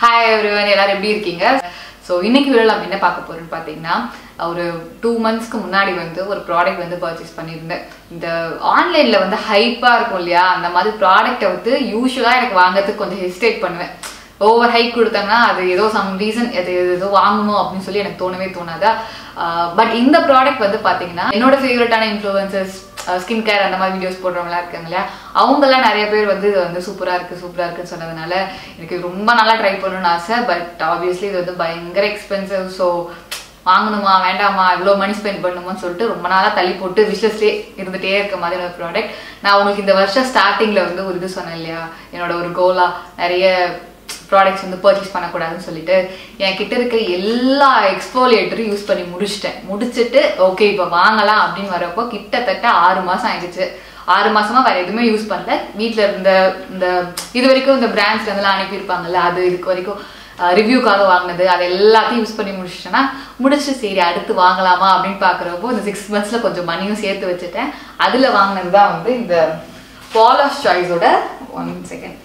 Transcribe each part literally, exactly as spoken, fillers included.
Hi everyone, எல்லாரும் எப்படி இருக்கீங்க? So இன்னைக்கு வீடியோல நம்ம என்ன பார்க்க போறோம்னு பாத்தீங்கன்னா ஒரு two monthsக்கு முன்னாடி வந்து ஒரு ப்ராடக்ட் வந்து பர்ச்சேஸ் பண்ணிருந்தேன். இந்த ஆன்லைன்ல வந்து ஹைப்பா இருக்கும் இல்லையா அந்த மாதிரி ப்ராடக்ட்ட வந்து யூசுவலா எனக்கு வாங்குறதுக்கு கொஞ்சம் ஹெசிடேட் பண்ணுவேன். ஓவர் ஹைப் கொடுத்தாங்கன்னா அது ஏதோ சம் ரீசன் அது ஏதோ வாங்கணும் அப்படின்னு சொல்லி எனக்கு தோணவே தோணாதா. பட் இந்த ப்ராடக்ட் வந்து பாத்தீங்கன்னா என்னோட ஃபேவரட்டான இன்ஃப்ளூயன்சர்ஸ் ஸ்கின் கேர் அந்த மாதிரி வீடியோஸ் போடுறவங்களா இருக்காங்க இல்லையா அவங்கெல்லாம் நிறைய பேர் வந்து இது வந்து சூப்பராக இருக்குது சூப்பராக இருக்குன்னு சொன்னதுனால எனக்கு ரொம்ப நல்லா ட்ரை பண்ணணும்னு ஆசை. பட் ஆப்வியஸ்லி இது வந்து பயங்கர எக்ஸ்பென்சிவ். ஸோ வாங்கணுமா வேண்டாமா இவ்வளோ மணி ஸ்பெண்ட் பண்ணுமான்னு சொல்லிட்டு ரொம்ப நாளாக தள்ளி போட்டு விஷ்லஸ்லேயே இருந்துகிட்டே இருக்க மாதிரி ஒரு ப்ராடக்ட். நான் உங்களுக்கு இந்த வருஷம் ஸ்டார்டிங்கில் வந்து ஒரு இது சொன்னேன் இல்லையா என்னோட ஒரு கோலா நிறைய ப்ராடக்ட்ஸ் வந்து பர்ச்சேஸ் பண்ணக்கூடாதுன்னு சொல்லிட்டு என் கிட்ட இருக்க எல்லா எக்ஸ்போலியேட்டரும் யூஸ் பண்ணி முடிச்சிட்டேன். முடிச்சுட்டு ஓகே இப்போ வாங்கலாம் அப்படின்னு வரப்போ கிட்டத்தட்ட ஆறு மாதம் ஆயிடுச்சு. ஆறு மாசமா வேற எதுவுமே யூஸ் பண்ணல. வீட்டில் இருந்த இந்த இது வரைக்கும் இந்த பிராண்ட்ஸ்ல இருந்தெல்லாம் அனுப்பியிருப்பாங்கல்ல அது இதுக்கு வரைக்கும் ரிவ்யூக்காக வாங்கினது அது எல்லாத்தையும் யூஸ் பண்ணி முடிச்சிட்டேன்னா முடிச்சு சரி அடுத்து வாங்கலாமா அப்படின்னு பார்க்குறப்போ இந்த சிக்ஸ் மந்த்ஸ்ல கொஞ்சம் மணியும் சேர்த்து வச்சுட்டேன். அதுல வாங்கினது தான் வந்து இந்த Paula'S சாய்ஸோட ஒன் செகண்ட்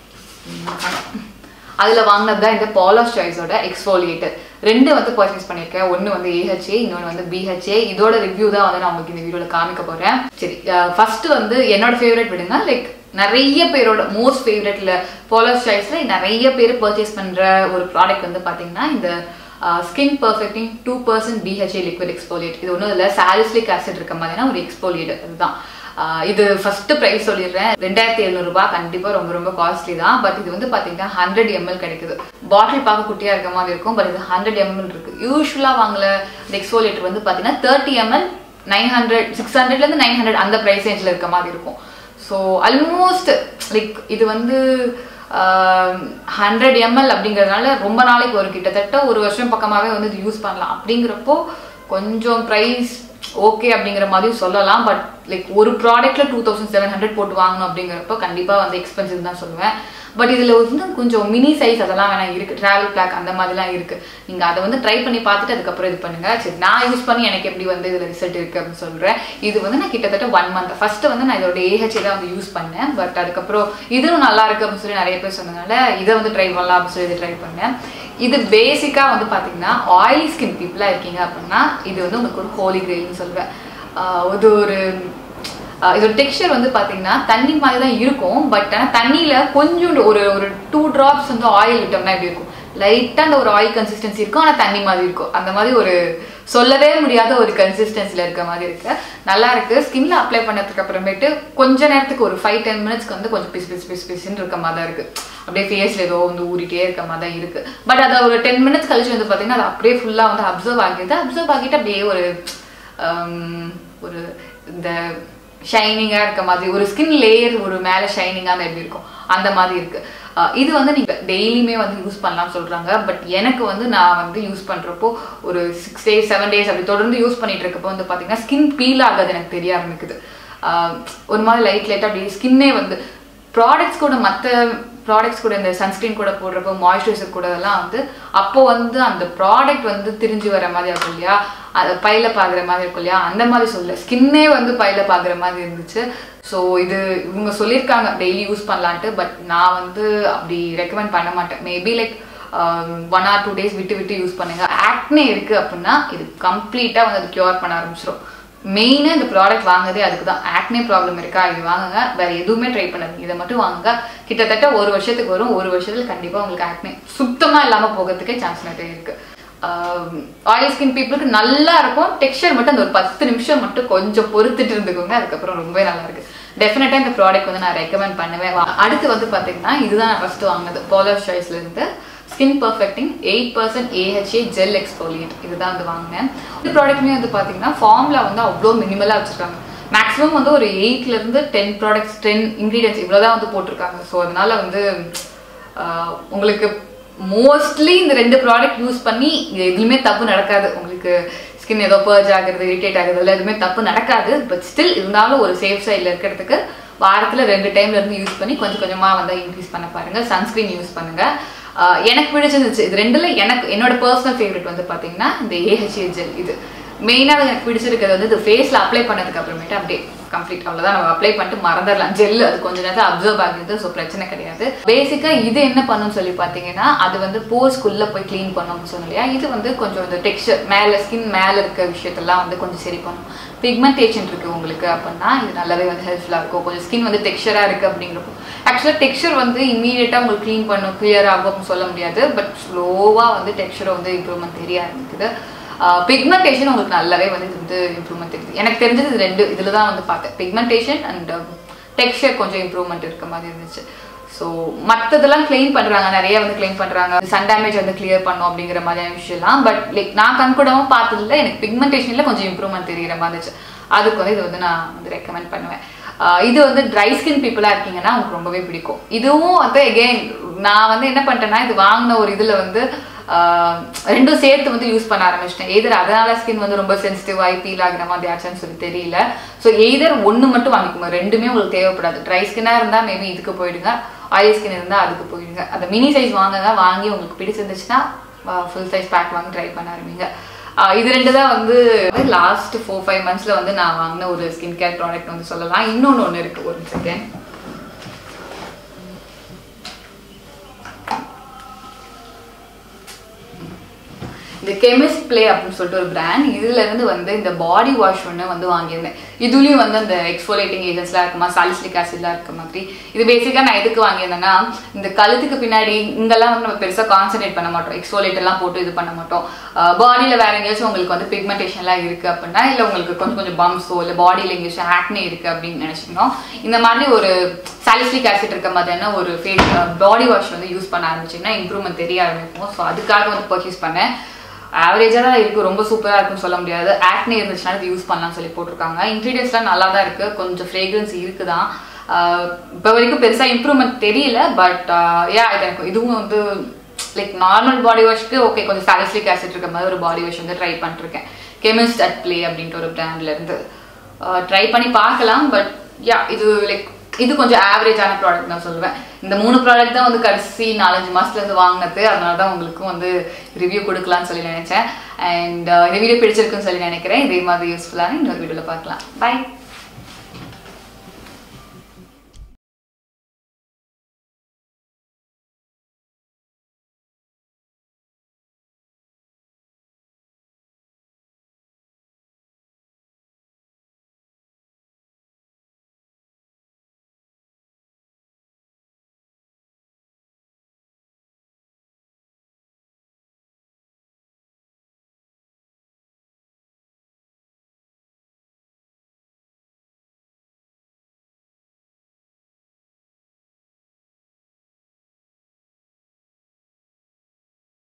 அதில் வாங்கினது தான் இந்த Paula'S சாய்ஸோட எக்ஸ்ஃபோலியேட்டர். ரெண்டு வந்து பர்ச்சேஸ் பண்ணியிருக்கேன். ஒன்று வந்து A H A இன்னொன்று வந்து B H A. இதோட ரிவ்யூ தான் வந்து நான் உங்களுக்கு இந்த வீடியோவில் காமிக்க போகிறேன். சரி ஃபர்ஸ்ட் வந்து என்னோட ஃபேவரட் விடுங்க. லைக் நிறைய பேரோட மோஸ்ட் ஃபேவரட்ல Paula'S சாய்ஸ்ல நிறைய பேர் பர்ச்சேஸ் பண்ணுற ஒரு ப்ராடக்ட் வந்து பார்த்தீங்கன்னா இந்த skin perfecting two percent B H A liquid exfoliate. இது ஒன்றும் இல்லை சாலிசிலிக் ஆசிட் இருக்க மாதிரினா ஒரு எக்ஸ்போலியேட்டர். அதுதான் இது ஃபர்ஸ்ட் ப்ரைஸ் சொல்லிடுறேன். ரெண்டாயிரத்தி எழுநூறு ரூபாய் கண்டிப்பா ரொம்ப ரொம்ப காஸ்ட்லி தான். பட் இது வந்து பாத்தீங்கன்னா ஹண்ட்ரட் எம்எல் கிடைக்குது. பாட்டில் பார்க்க குட்டியா இருக்க மாதிரி இருக்கும். பட் இது ஹண்ட்ரட் எம்எல் இருக்கு. யூஸ்வலா வாங்கல இந்த எக்ஸ்போலியேட்டர் வந்து பாத்தீங்கன்னா thirty ML nine hundred six ஹண்ட்ரட்ல இருந்து நைன் ஹண்ட்ரட் அந்த பிரைஸ் ரேஞ்சில் இருக்க மாதிரி இருக்கும். ஸோ ஆல்மோஸ்ட் லைக் இது வந்து ஹண்ட்ரட் எம்எல் அப்படிங்கிறதுனால ரொம்ப நாளைக்கு ஒரு கிட்டத்தட்ட ஒரு வருஷம் பக்கமாவே வந்து இது யூஸ் பண்ணலாம். அப்படிங்கிறப்போ கொஞ்சம் ப்ரைஸ் ஓகே அப்படிங்கிற மாதிரி சொல்லலாம். பட் லைக் ஒரு ப்ராடக்ட்ல டூ தௌசண்ட் செவன் ஹண்ட்ரட் போட்டு வாங்கணும் அப்படிங்கிறப்ப கண்டிப்பா வந்து எக்ஸ்பென்சிவ் தான் சொல்லுவேன். பட் இதுல வந்து கொஞ்சம் மினி சைஸ் அதெல்லாம் வேணா இருக்கு. டிராவல் பேக் அந்த மாதிரிலாம் இருக்கு. நீங்க அதை வந்து ட்ரை பண்ணி பார்த்துட்டு அதுக்கப்புறம் இது பண்ணுங்க. சரி நான் யூஸ் பண்ணி எனக்கு எப்படி வந்து இதுல ரிசல்ட் இருக்கு அப்படின்னு சொல்றேன். இது வந்து நான் கிட்டத்தட்ட ஒன் மந்த் ஃபர்ஸ்ட் வந்து நான் இதோட A H A தான் வந்து யூஸ் பண்ணேன். பட் அதுக்கப்புறம் இதுவும் நல்லா இருக்கு அப்படின்னு சொல்லி நிறைய பேர் சொன்னதுனால இதை வந்து ட்ரை பண்ணலாம் அப்படின்னு சொல்லி இதை ட்ரை பண்ணேன். இது பேசிக்கா வந்து பாத்தீங்கன்னா ஆயிலி ஸ்கின் பீப்புளா இருக்கீங்க அப்படின்னா இது வந்து உங்களுக்கு ஒரு ஹோலி கிரெயில்னு சொல்லுவேன். இது ஒரு இதோட டெக்ஸ்சர் வந்து பாத்தீங்கன்னா தண்ணி மாதிரி தான் இருக்கும். பட் ஆனால் தண்ணியில கொஞ்சோண்டு ஒரு ஒரு டூ டிராப்ஸ் வந்து ஆயில் விட்டோம்னா எப்படி இருக்கும் லைட்டா அந்த ஒரு ஆயில் கன்சிஸ்டன்சி இருக்கும். ஆனால் தண்ணி மாதிரி இருக்கும். அந்த மாதிரி ஒரு சொல்லவே முடியாத ஒரு கன்சிஸ்டன்சில இருக்க மாதிரி இருக்கு. நல்லா இருக்கு. ஸ்கின்ல அப்ளை பண்ணதுக்கு அப்புறமேட்டு கொஞ்ச நேரத்துக்கு ஒரு ஃபைவ் டென் மினிட்ஸ்க்கு வந்து கொஞ்சம் பிஸ் பிஸ் பிஸ் பிஸ்ன்னு இருக்க மாதிரி தான் இருக்கு. அப்படியே ஃபேஸ்ல ஏதோ வந்து ஊறிட்டே இருக்க மாதிரி தான் இருக்கு. பட் அதை ஒரு டென் மினிட்ஸ் கழிச்சு வந்து பாத்தீங்கன்னா அது அப்படியே ஃபுல்லா வந்து அப்சர்வ் ஆகிடுது. அப்சர்வ் ஆகிட்டு அப்படியே ஒரு ஒரு இந்த ஷைனிங்கா இருக்க மாதிரி ஒரு ஸ்கின் லேயர் ஒரு மேல ஷைனிங்கா எப்படி இருக்கும் அந்த மாதிரி இருக்கு. இது வந்து நீங்க டெய்லியுமே வந்து யூஸ் பண்ணலாம் சொல்றாங்க. பட் எனக்கு வந்து நான் வந்து யூஸ் பண்றப்போ ஒரு சிக்ஸ் டேஸ் செவன் டேஸ் அப்படி தொடர்ந்து யூஸ் பண்ணிட்டு இருக்கப்போ வந்து பாத்தீங்கன்னா ஸ்கின் பீல் ஆகாது எனக்கு தெரிய ஆரம்பிக்குது. ஒரு மாதிரி லைட் லைட்டா அப்படியே ஸ்கின்னே வந்து ப்ராடக்ட்ஸ் கூட மற்ற ப்ராடக்ட்ஸ் கூட இந்த சன்ஸ்கிரீன் கூட போடுறப்போ மாய்ஸ்சரைசர் கூட எல்லாம் வந்து அப்போ வந்து அந்த ப்ராடக்ட் வந்து திரிஞ்சு வர மாதிரி இருக்கும் இல்லையா அதை பையில பாக்குற மாதிரி இருக்கும் இல்லையா அந்த மாதிரி சொல்ல ஸ்கின்னே வந்து பையில பாக்குற மாதிரி இருந்துச்சு. ஸோ இது இவங்க சொல்லியிருக்காங்க டெய்லி யூஸ் பண்ணலான்ட்டு. பட் நான் வந்து அப்படி ரெக்கமெண்ட் பண்ண மாட்டேன். Maybe like one or two days விட்டு விட்டு யூஸ் பண்ணுங்க. ஆக்னே இருக்கு அப்படின்னா இது கம்ப்ளீட்டா வந்து அது கியூர் பண்ண ஆரம்பிச்சிடும். மெயினா இந்த ப்ராடக்ட் வாங்குறதே அதுக்கு தான். ஆக்னே ப்ராப்ளம் இருக்கா இது வாங்குங்க. வேற எதுவுமே ட்ரை பண்ணாதீங்க. இதை மட்டும் வாங்குங்க. கிட்டத்தட்ட ஒரு வருஷத்துக்கு வரும். ஒரு வருஷத்துல கண்டிப்பா உங்களுக்கு ஆக்னே சுத்தமா இல்லாம போகிறதுக்கே சான்ஸ் நிறைய இருக்கு. ஆயில் ஸ்கின் பீப்புளுக்கு நல்லா இருக்கும். டெக்ஸ்சர் மட்டும் அந்த ஒரு பத்து நிமிஷம் மட்டும் கொஞ்சம் பொறுத்துட்டு இருந்துக்கோங்க. அதுக்கப்புறம் ரொம்பவே நல்லா இருக்கு. டெஃபினட்டா இந்த ப்ராடக்ட் வந்து நான் ரெக்கமெண்ட் பண்ணுவேன். அடுத்து வந்து பாத்தீங்கன்னா இதுதான் நான் ஃபர்ஸ்ட் வாங்கினது Paula'S சாய்ஸ்ல இருந்து skin perfecting eight percent A H A gel exfoliate. இதுதான் வந்து வாங்கினேன். இந்த ப்ராடக்ட்மே வந்து பாத்தீங்கன்னா ஃபார்ம்ல வந்து அவ்வளோ மினிமலா வச்சிருக்காங்க. மேக்ஸிமம் வந்து ஒரு எயிட்ல இருந்து டென் ப்ராடக்ட்ஸ் டென் இன்கிரீடியன்ஸ் இவ்வளவுதான் வந்து போட்டிருக்காங்க. ஸோ அதனால வந்து உங்களுக்கு மோஸ்ட்லி இந்த ரெண்டு ப்ராடக்ட் யூஸ் பண்ணி எதுவுமே தப்பு நடக்காது. உங்களுக்கு ஸ்கின் ஏதோ பர்ஜ் ஆகுறது இரிட்டேட் ஆகுறது இல்லை எதுவுமே தப்பு நடக்காது. பட் ஸ்டில் இருந்தாலும் ஒரு சேஃப் சைடில் இருக்கிறதுக்கு வாரத்துல ரெண்டு டைம்ல இருந்து யூஸ் பண்ணி கொஞ்சம் கொஞ்சமா வந்து இன்க்ரீஸ் பண்ண பாருங்க. சன்ஸ்கிரீன் யூஸ் பண்ணுங்க. எனக்கு பிடிச்சிருந்துச்சு இது ரெண்டுல. எனக்கு என்னோட பர்சனல் ஃபேவரட் வந்து பாத்தீங்கன்னா இந்த A H A ஜெல். இது மெயினா எனக்கு பிடிச்சிருக்கிறது வந்து இது ஃபேஸ்ல அப்ளை பண்ணதுக்கு அப்புறமேட்டு அப்படியே கம்ப்ளீட் அவ்வளவுதான். நம்ம அப்ளை பண்ணிட்டு மறந்துடலாம். ஜெல் அது கொஞ்ச நேரத்தில் அப்சர்வ் ஆகுது, ஸோ பிரச்சனை கிடையாது. பேசிக்கா இது என்ன பண்ணுன்னு சொல்லி பார்த்தீங்கன்னா அது வந்து போர்ஸ்குள்ள போய் கிளீன் பண்ணணும்னு சொன்னோம் இல்லையா. இது வந்து கொஞ்சம் இந்த டெக்ஸ்சர் மேலே ஸ்கின் மேலே இருக்க விஷயத்தெல்லாம் வந்து கொஞ்சம் சரி பண்ணும். பிக்மெண்டேஷன் இருக்கு உங்களுக்கு அப்படின்னா இது நல்லாவே வந்து ஹெல்ப்ஃபுல்லாக இருக்கும். கொஞ்சம் ஸ்கின் வந்து டெக்ஸ்சரா இருக்கு அப்படிங்கிறப்போ ஆக்சுவலாக டெக்ஸ்சர் வந்து இமீடியட்டா உங்களுக்கு க்ளீன் பண்ணும் கிளியர் ஆகும் சொல்ல முடியாது. பட் ஸ்லோவா வந்து டெக்ஸ்சரை வந்து இம்ப்ரூவ்மெண்ட் தெரிய ஆரம்பிக்குது. பிக்மெண்டேஷன் உங்களுக்கு நல்லாவே வந்து இது வந்து இம்ப்ரூவ்மெண்ட் தெரியுது. எனக்கு தெரிஞ்சது இது ரெண்டு இதில் தான் வந்து பார்த்தேன். பிக்மெண்டேஷன் அண்ட் டெக்ஸ்சர் கொஞ்சம் இம்ப்ரூவ்மெண்ட் இருக்க மாதிரி இருந்துச்சு. ஸோ மற்றதெல்லாம் கிளைம் பண்ணுறாங்க, நிறைய வந்து கிளைம் பண்ணுறாங்க சன் டேமேஜ் வந்து கிளியர் பண்ணும் அப்படிங்கிற மாதிரியான விஷயம்லாம். பட் லைக் நான் கண்கூடவும் பார்த்ததில்ல, எனக்கு பிக்மெண்டேஷனில் கொஞ்சம் இம்ப்ரூவ்மெண்ட் தெரிகிற மாதிரி இருந்துச்சு. அதுக்கு வந்து இது வந்து நான் வந்து ரெக்கமெண்ட் பண்ணுவேன். இது வந்து ட்ரை ஸ்கின் பீப்புளாக இருக்கீங்கன்னா உங்களுக்கு ரொம்பவே பிடிக்கும். இதுவும் வந்து அகெயின் நான் வந்து என்ன பண்ணிட்டேன்னா இது வாங்கின ஒரு இதில் வந்து ரெண்டும் சேர்த்து வந்து யூஸ் பண்ண ஆரம்பிச்சிட்டேன். எய்தர் அதனால ஸ்கின் வந்து ரொம்ப சென்சிட்டிவ் ஆகி பீல் ஆகிற மாதிரி ஆச்சான்னு சொல்லி தெரியல. ஸோ எய்தர் ஒன்று மட்டும் வாங்கிக்கோங்க, ரெண்டுமே உங்களுக்கு தேவைப்படாது. ட்ரை ஸ்கின்னாக இருந்தால் மேபி இதுக்கு போயிடுங்க, ஆயில் ஸ்கின் இருந்தால் அதுக்கு போயிடுங்க. அந்த மினி சைஸ் வாங்குங்க, வாங்கி உங்களுக்கு பிடிச்சிருந்துச்சுன்னா ஃபுல் சைஸ் பேக் வாங்கி ட்ரை பண்ண ஆரம்பிங்க. இது ரெண்டு தான் வந்து லாஸ்ட் ஃபோர் ஃபைவ் மந்த்ஸில் வந்து நான் வாங்கின ஒரு ஸ்கின் கேர் ப்ராடக்ட் வந்து சொல்லலாம். இன்னொன்று ஒன்று இருக்குது, ஒரு செகண்ட். இந்த கெமிஸ்ட் பிளே அப்படின்னு சொல்லிட்டு ஒரு பிராண்ட், இதுல இருந்து வந்து இந்த பாடி வாஷ் ஒன்று வந்து வாங்கியிருந்தேன். இதுலயும் வந்து அந்த எக்ஸ்ஃபோலேட்டிங் ஏஜென்ட்ஸ்லாம் இருக்குமா, சாலிசிலிக் ஆசிட்லாம் இருக்க மாதிரி. இது பேசிக்கா நான் எதுக்கு வாங்கியிருந்தேன்னா இந்த கழுத்துக்கு பின்னாடி இங்கெல்லாம் வந்து நம்ம பெருசாக கான்சன்ட்ரேட் பண்ண மாட்டோம், எக்ஸ்ஃபோலேட் எல்லாம் போட்டு இது பண்ண மாட்டோம். பாடியில் வேற எங்கேயாச்சும் உங்களுக்கு வந்து பிக்மெண்டேஷன்லாம் இருக்கு அப்படின்னா, இல்லை உங்களுக்கு கொஞ்சம் கொஞ்சம் பம்ஸோ இல்லை பாடியில் எங்கேயாச்சும் ஆக்னே இருக்கு அப்படின்னு நினைச்சிக்கணும், இந்த மாதிரி ஒரு சாலிசிலிக் ஆசிட் இருக்க மாதிரியான ஒரு ஃபேஸ் பாடி வாஷ் வந்து யூஸ் பண்ண ஆரம்பிச்சிங்கன்னா இம்ப்ரூவ்மெண்ட் தெரிய ஆரம்பிக்கும். ஸோ அதுக்காக வந்து பர்ச்சேஸ் பண்ணேன். ஆவரேஜாக தான் இருக்குது, ரொம்ப சூப்பராக இருக்குன்னு சொல்ல முடியாது. ஆக்னே இருந்துச்சுன்னா இது யூஸ் பண்ணலாம்னு சொல்லி போட்டிருக்காங்க. இன்க்ரீடியன்ஸ்லாம் நல்லா தான் இருக்குது, கொஞ்சம் ஃப்ரேக்ரன்ஸ் இருக்குதான். இப்போ வரைக்கும் பெருசாக இம்ப்ரூவ்மெண்ட் தெரியல. பட் யா இது எனக்கு இதுவும் வந்து லைக் நார்மல் பாடி வாஷ்க்கு ஓகே, கொஞ்சம் சாலிசிலிக் ஆசிட் இருக்க மாதிரி ஒரு பாடி வாஷ் வந்து ட்ரை பண்ணிருக்கேன். கெமிஸ்ட் அட் பிளே அப்படின்ட்டு ஒரு பிராண்ட்லேருந்து ட்ரை பண்ணி பார்க்கலாம். பட் யா இது லைக் இது கொஞ்சம் ஆவரேஜான ப்ராடக்ட் நான் சொல்லுவேன். இந்த மூணு ப்ராடக்ட் தான் வந்து கடைசி நாலஞ்சு மாசத்துல இருந்து வாங்கினது. அதனால தான் உங்களுக்கும் வந்து ரிவ்யூ கொடுக்கலாம்னு சொல்லி நினைச்சேன். அண்ட் இந்த வீடியோ பிடிச்சிருக்குன்னு சொல்லி நினைக்கிறேன். இதே மாதிரி யூஸ்ஃபுல்லான இன்னொரு வீடியோவில் பார்க்கலாம். பை.